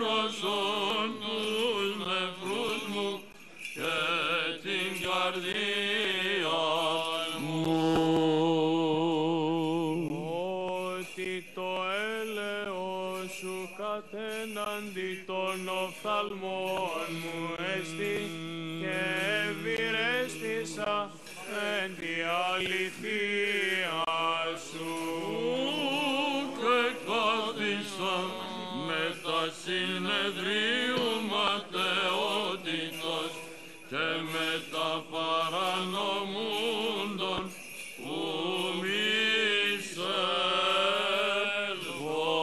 πλήρωσον τους νεφρούς μου και την καρδία μου. Ότι το έλεος σου κατέναντι των οφθαλμών μου έστι και ευηρέστησα εν τη αληθεία σου. Και κάθισα με τα συνεδρίου ματαιότητος και με τα παρανομούντων που μισεύω.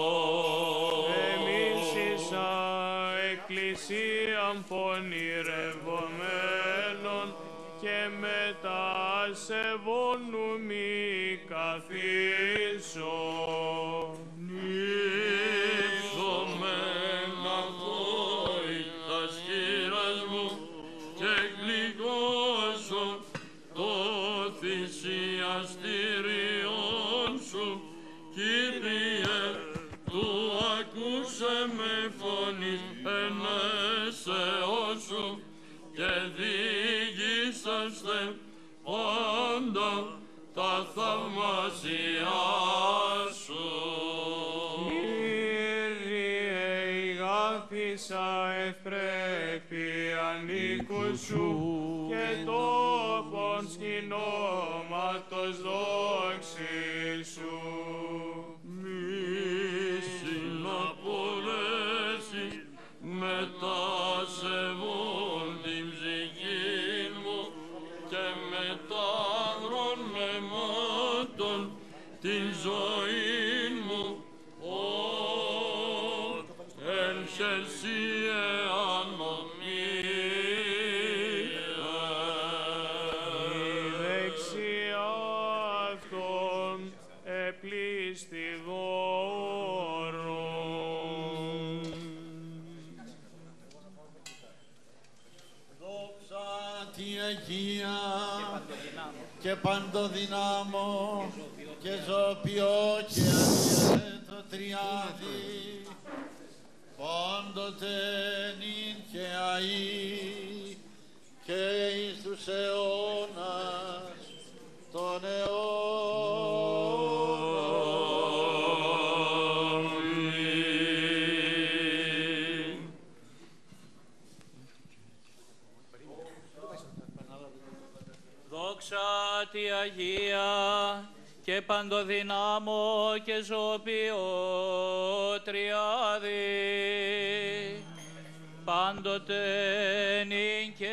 Εμίσησα εκκλησίαν πονηρευομένων και μετά σεβόνου μη καθίσω. Νύψομεν αυτόητα σχήρας μου και γλυκώσω το θυσιαστήριον σου, Κύριε, του ακούσε με φωνής ενέσεως σου και διηγήσαστε πάντα τα θαυμάσια σου. Κύριε, ηγάθησα ευπρέπειαν οίκου σου και τόπον σκηνώματος δόξης σου. Μη συναπολέσεις μετά σεβών την ψυχή μου και μετά άγρων μεμάτων την ζωή μου. Εν χερσίε ανομία. Η δεξιά αυτών επλήστη δώρον. Δόξα τη Αγία και παντοδυνάμω και ζωπιό και αδιαθέτω τριάδι, πάντοτε νυν και αεί και εις τους αιώνας των αιώνων. Δόξα τη Αγία και παντοδυνάμω και ζωπιό τριάδι, πάντοτε νυν και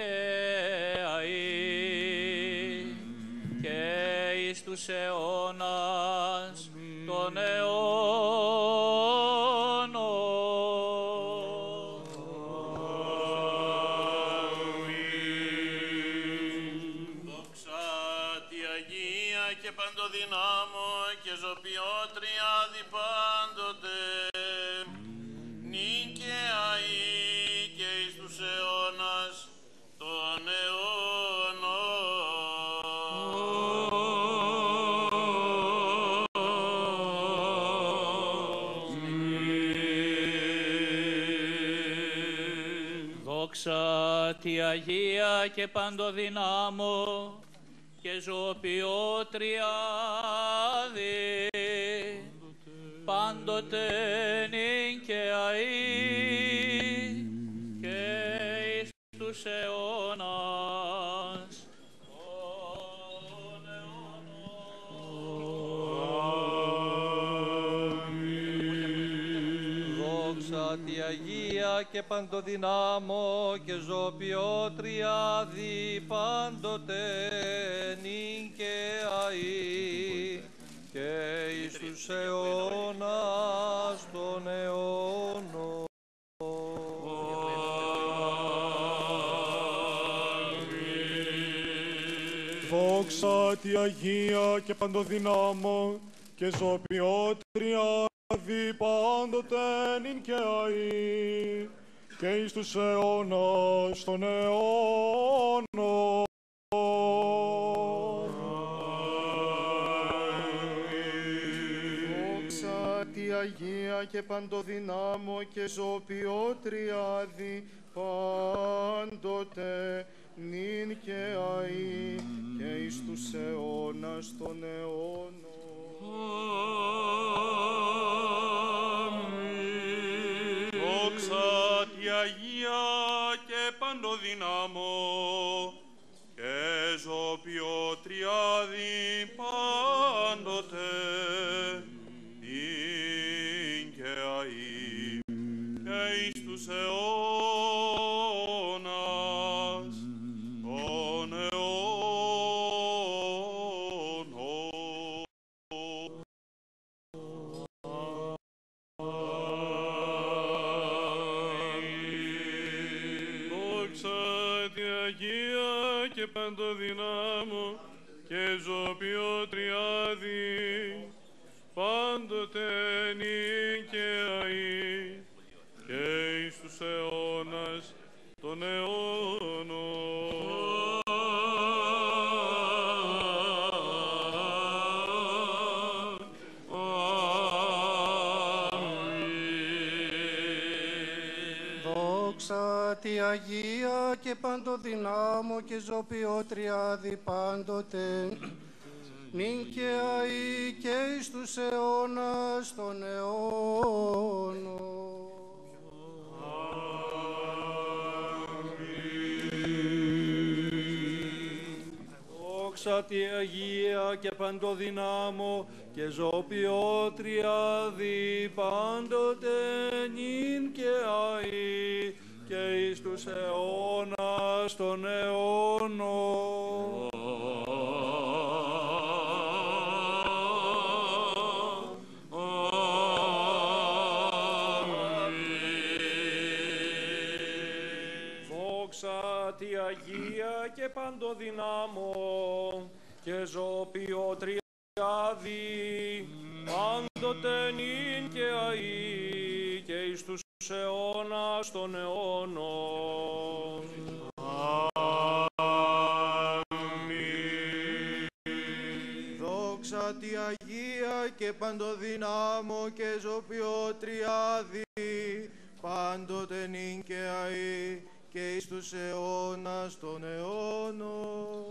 αεί και εις τους αιώνας των αιώνων. Δόξα τη Αγία και παντοδυνάμω και ζωπιό τριάδι, πάντοτε νυν και αεί και εις τους αιώνας των αιώνων. Δόξα τη Αγία και παντοδυνάμω και ζωπιό τριάδι, πάντοτε νυν και αεί και εις τους αιώνας των αιώνων. Δόξα τη Αγία και παντοδυνάμω και ζωπιό τριάδι, πάντοτε νυν και αεί και εις τους αιώνας των αιώνων. Δόξα τη Αγία και παντοδυνάμω και ζωπιό τριάδι, πάντοτε νυν και αεί και εις τους αιώνας των αιώνων. Δόξα τη Αγία Αγία και παντοδυνάμω και ζωοποιό Τριάδη, πάντοτε νυν και αεί και εις τους αιώνας των αιώνων. Δόξα τη Αγία και παντοδυνάμω και ζωοποιό Τριάδη πάντοτε νυν και αεί και εις τους αιώνας των αιώνων. Δόξα τη Αγία και παντοδυνάμω και ζωοποιό Τριάδη, πάντοτε νυν και αεί και εις τους αιώνας των αιώνων. Δόξα τη Αγία και παντοδυνάμω και ζωοποιό Τριάδη πάντοτε νυν και αεί και εις τους αιώνας των αιώνων. Δόξα τη Αγία και παντοδυνάμω και ζωοποιό Τριάδη πάντοτε νυν και αεί και εις τους αιώνας των αιώνων. Δόξα τη Αγία και παντοδυνάμω και ζωοποιό Τριάδη πάντοτε νυν και αεί και εις τους αιώνας των αιώνων. Δόξα τη Αγία και παντοδυνάμω και ζωοποιό Τριάδη πάντοτε νυν και αεί και εις τους αιώνας των αιώνων.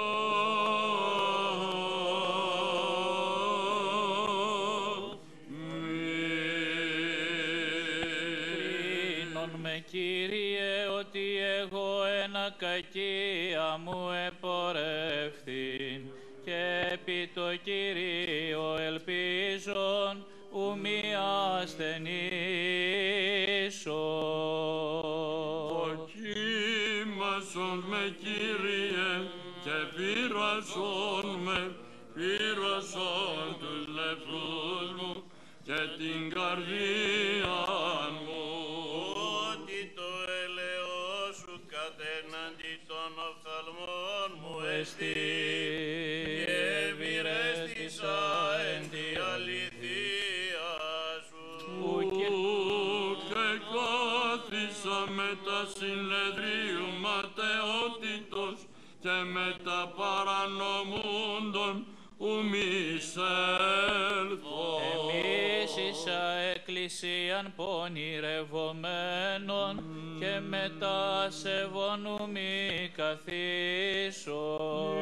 Κρίνον με, Κύριε, ότι εγώ ένα κακία μου επορεύθην και επί το Κύριο ελπίζον ου μη ασθενήσω. Δοκίμασον με, Κύριε, και πείρασον τους λεπτούς μου και την καρδία μου. Ότι το έλεος σου κατέναντι των οφθαλμών μου εστί και ευηρέστησα εν τη αληθεία σου. Και κάθισα με τα συνεδρίου ματαιότητος και με τα παρανομούντων ου μη εισέλθω. Εμείς ίσα εκκλησίαν πονηρευομένων και μετά σεβών ου μη καθίσω.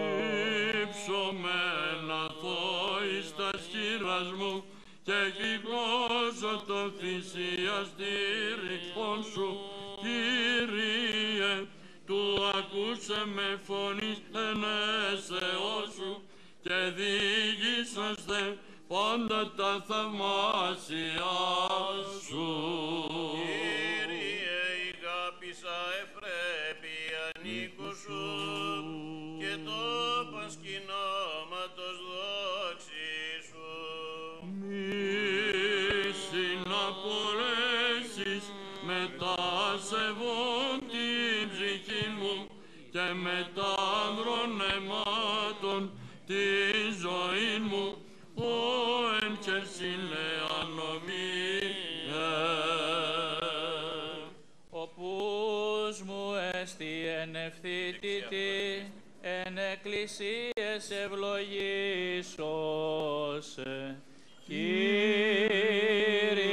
Υψωμεν αθώης τα σχήρας μου και γλυκώσω το θυσιαστήρι σου, Κύριε, του ακούσε με φωνής ενέσεώς σου και διηγήσαστε πάντα τα θαυμάσια σου. Κύριε, ηγάπησα ευπρέπεια νίκου σου και το πασκηνώματος δόξη σου. Μη συναπολέσεις με τα σεβών την ψυχή μου και με τα άνδρων αιμάτων τη ζωή μου, ο εν και συνεανομία. Οπούς μου έστι εν ευθύτητη, εν εκκλησίες ευλογήσωσε, Κύριε.